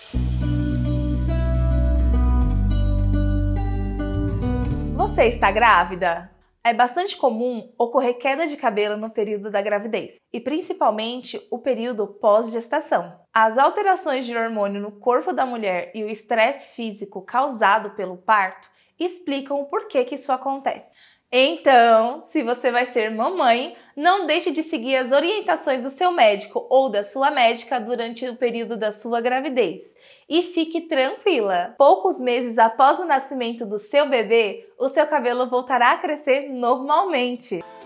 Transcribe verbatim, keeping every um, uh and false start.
Você está grávida? É bastante comum ocorrer queda de cabelo no período da gravidez, e principalmente o período pós-gestação. As alterações de hormônio no corpo da mulher e o estresse físico causado pelo parto explicam o porquê que isso acontece. Então, se você vai ser mamãe, não deixe de seguir as orientações do seu médico ou da sua médica durante o período da sua gravidez. E fique tranquila, poucos meses após o nascimento do seu bebê, o seu cabelo voltará a crescer normalmente.